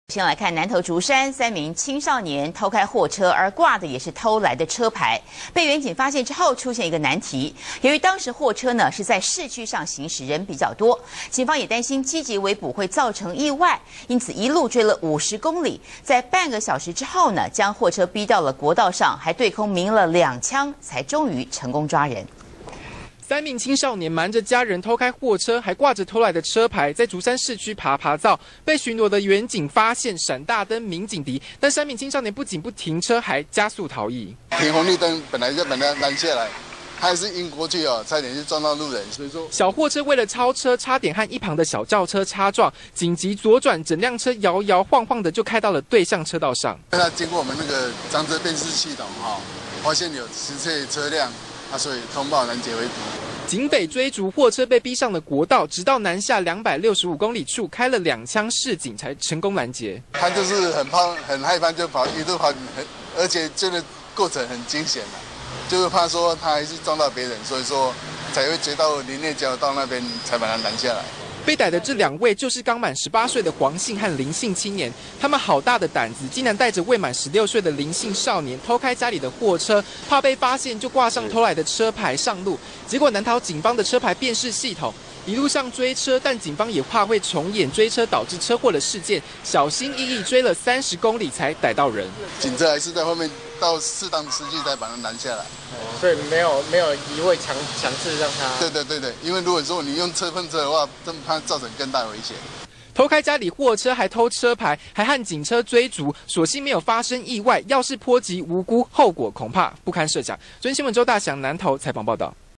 先来看南投竹山3名青少年偷开货车，而挂的也是偷来的车牌。被远警发现之后，出现一个难题。由于当时货车呢是在市区上行驶，人比较多，警方也担心积极围捕会造成意外，因此一路追了50公里，在半个小时之后呢，将货车逼到了国道上，还对空鸣了2枪，才终于成功抓人。 3名青少年瞒着家人偷开货车，还挂着偷来的车牌，在竹山市区爬灶，被巡逻的远警发现，闪大灯鸣警笛，但3名青少年不仅不停车，还加速逃逸。 停红绿灯本来就把他拦下来，他还是硬过去哦，差点就撞到路人。所以说， 小货车为了超车，差点和一旁的小轿车擦撞，紧急左转，整辆车摇摇晃晃的就开到了对向车道上。 那经过我们那个赃车辨识系统发现有失窃车辆。所以通报拦截围捕。 警匪追逐货车被逼上了国道，直到南下265公里处开了2枪示警，才成功拦截。 他就是很怕、很害怕，就一路跑，而且这个过程很惊险的，就是怕说他还是撞到别人，所以说才会追到林内交道那边，才把他拦下来。 被逮的这2位就是刚满18岁的黄姓和林姓青年，他们好大的胆子，竟然带着未满16岁的林姓少年偷开家里的货车，怕被发现就挂上偷来的车牌上路。结果难逃警方的车牌辨识系统，一路上追车，但警方也怕会重演追车导致车祸的事件，小心翼翼追了30公里才逮到人。 警车还是在后面到适当的时机才把他拦下来。 所以没有一味强制让他。 对，因为如果说你用车碰车的话，真怕造成更大危险。 偷开家里货车，还偷车牌，还和警车追逐，所幸没有发生意外。要是波及无辜，后果恐怕不堪设想。昨天新闻周大祥南投采访报道。